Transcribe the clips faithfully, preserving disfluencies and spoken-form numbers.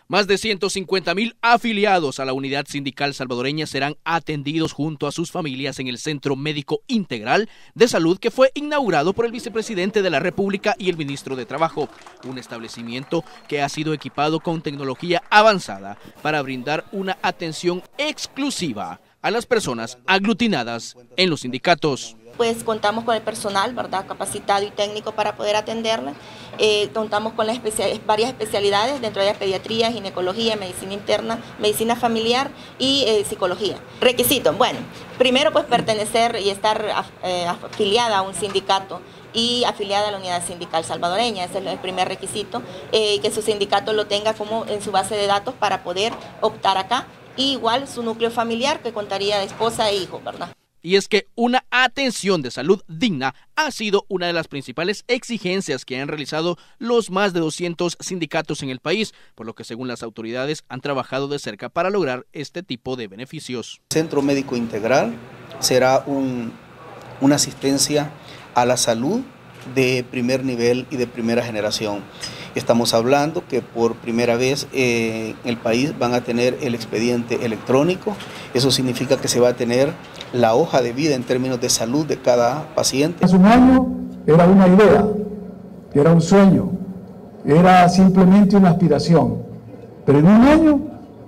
Más de ciento cincuenta mil afiliados a la Unidad Sindical Salvadoreña serán atendidos junto a sus familias en el Centro Médico Integral de Salud que fue inaugurado por el vicepresidente de la República y el ministro de Trabajo, un establecimiento que ha sido equipado con tecnología avanzada para brindar una atención exclusiva a las personas aglutinadas en los sindicatos. Pues contamos con el personal, ¿verdad?, capacitado y técnico para poder atenderla. Eh, contamos con las especial, varias especialidades, dentro de ellas pediatría, ginecología, medicina interna, medicina familiar y eh, psicología. Requisitos, bueno, primero pues pertenecer y estar eh, afiliada a un sindicato y afiliada a la Unidad Sindical Salvadoreña, ese es el primer requisito, eh, que su sindicato lo tenga como en su base de datos para poder optar acá, y igual su núcleo familiar que contaría de esposa e hijos, ¿verdad? Y es que una atención de salud digna ha sido una de las principales exigencias que han realizado los más de doscientos sindicatos en el país, por lo que según las autoridades han trabajado de cerca para lograr este tipo de beneficios. El Centro Médico Integral será un, una asistencia a la salud de primer nivel y de primera generación. Estamos hablando que por primera vez eh, en el país van a tener el expediente electrónico. Eso significa que se va a tener la hoja de vida en términos de salud de cada paciente. Hace un año era una idea, era un sueño, era simplemente una aspiración, pero en un año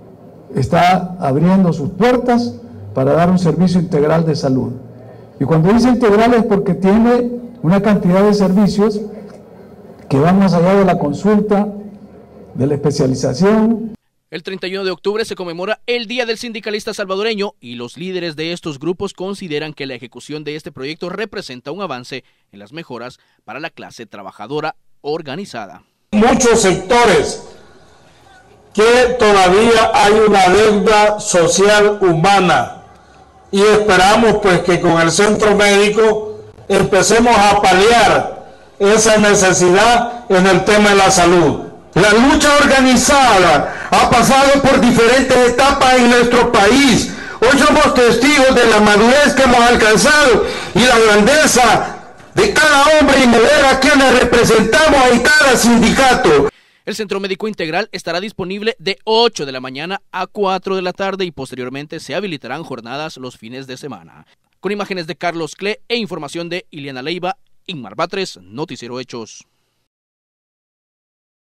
está abriendo sus puertas para dar un servicio integral de salud. Y cuando dice integral es porque tiene una cantidad de servicios que van más allá de la consulta, de la especialización. El treinta y uno de octubre se conmemora el Día del Sindicalista Salvadoreño y los líderes de estos grupos consideran que la ejecución de este proyecto representa un avance en las mejoras para la clase trabajadora organizada. Muchos sectores que todavía hay una deuda social humana y esperamos pues que con el centro médico empecemos a paliar esa necesidad en el tema de la salud. La lucha organizada ha pasado por diferentes etapas en nuestro país. Hoy somos testigos de la madurez que hemos alcanzado y la grandeza de cada hombre y mujer a quienes representamos en cada sindicato. El Centro Médico Integral estará disponible de ocho de la mañana a cuatro de la tarde y posteriormente se habilitarán jornadas los fines de semana. Con imágenes de Carlos Cle e información de Iliana Leiva, Inmar Batres, Noticiero Hechos.